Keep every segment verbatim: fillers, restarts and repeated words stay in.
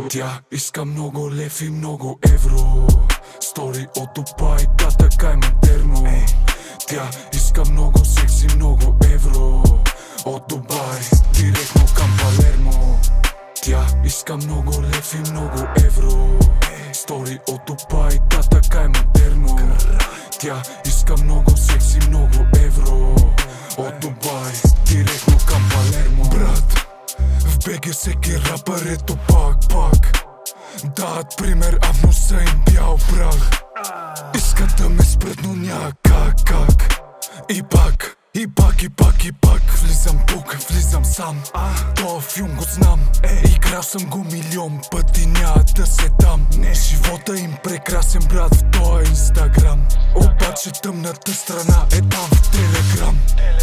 Тя иска много лев и много евро. Стори от Дубай, да, така е модерно. Тя иска много секси, много евро. От Дубай, директно към Палермо. Тя иска много лев и много евро. Стори от Дубай, да, така е модерно. Тя иска много секси, много евро. От Дубай, директно към Палермо. Брат, в БГ всеки рапър е топак, пак дават пример, а в носа им бял прах. Искат да ме спрат, но няма как, как. И пак, и пак, и пак, и пак влизам тук, влизам сам. Това филм го знам, играл съм го милион пъти, няма да се дам. Живота им прекрасен, брат, в този инстаграм. Обаче тъмната страна е там в телеграм.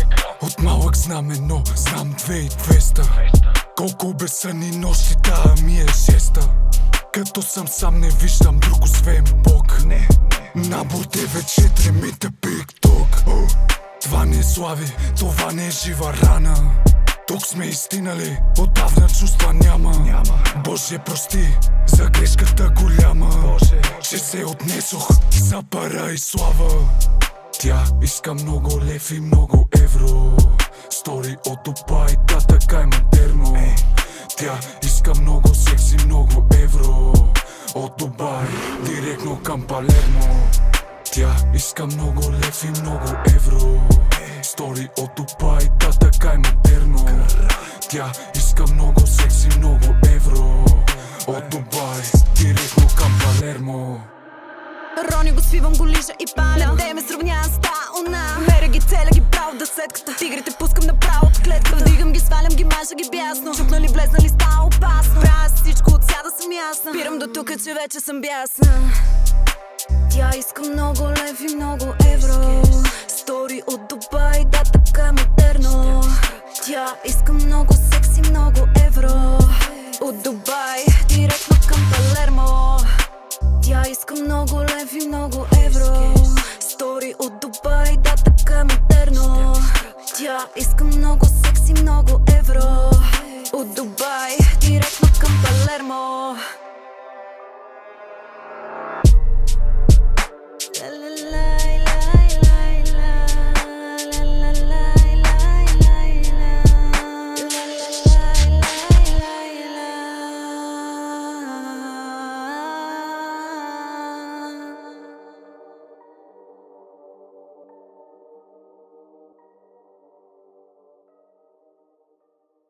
От малък знам едно, знам две и двеста. Колко безсънни нощи, тая ми е шеста. Като съм сам не виждам друг освен Бог. Набор девет четири мита пик-ток. Това не е слави, това не е жива рана. Тук сме истинали, отдавна чувства няма. Боже прости за грешката голяма, че се отнесох за пара и слава. Тя иска много лев и много евро. Стори от Дубай, да, така е модерно. Тя иска много секси, много евро. От Дубай, директно към Палермо. Тя иска много лев и много евро. Стори от Дубай, да, така е модерно. Тя иска много секси, много евро. От Дубай, директно към Палермо. Рони го свивам, го лижа и паля. Те ме сравнява с тауна. Меря ги, целя ги право да сетката. Тигрите пускам направо от клетката. Вдигам ги, свалям ги, мажа ги бясно. Чукнали, влезнали, става опасно. Правя всичко, от сяда съм ясна. Спирам до тука, че вече съм бясна. Тя иска много лев и много евро. Стори от Дубай, да, така модерно. Тя иска много секси, много евро. От Дубай, директно към Палермо. Тя иска много лев и много евро. Стори от Дубай, да, така модерно. Тя иска много секси, много евро.